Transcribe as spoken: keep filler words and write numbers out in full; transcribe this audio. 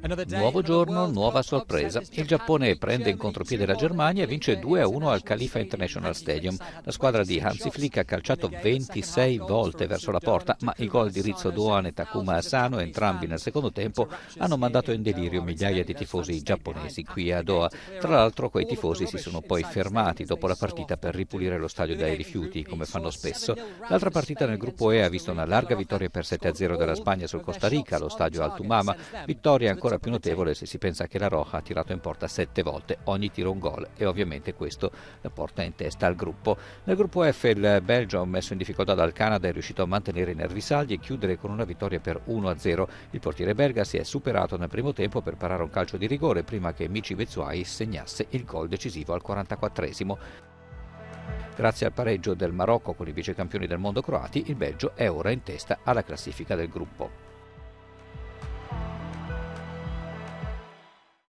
Nuovo giorno, nuova sorpresa. Il Giappone prende in contropiede la Germania e vince due a uno al Khalifa International Stadium. La squadra di Hansi Flick ha calciato ventisei volte verso la porta, ma i gol di Rizzo Doan e Takuma Asano, entrambi nel secondo tempo, hanno mandato in delirio migliaia di tifosi giapponesi qui a Doha. Tra l'altro, quei tifosi si sono poi fermati dopo la partita per ripulire lo stadio dai rifiuti, come fanno spesso. L'altra partita nel gruppo E ha visto una larga vittoria per sette a zero della Spagna sul Costa Rica allo stadio Altumama, vittoria ancora più notevole se si pensa che la Roja ha tirato in porta sette volte, ogni tiro un gol, e ovviamente questo la porta in testa al gruppo. Nel gruppo F il Belgio, messo in difficoltà dal Canada, è riuscito a mantenere i nervi saldi e chiudere con una vittoria per uno a zero. Il portiere belga si è superato nel primo tempo per parare un calcio di rigore prima che Michy Batshuayi segnasse il gol decisivo al quarantaquattresimo. Grazie al pareggio del Marocco con i vicecampioni del mondo croati, il Belgio è ora in testa alla classifica del gruppo.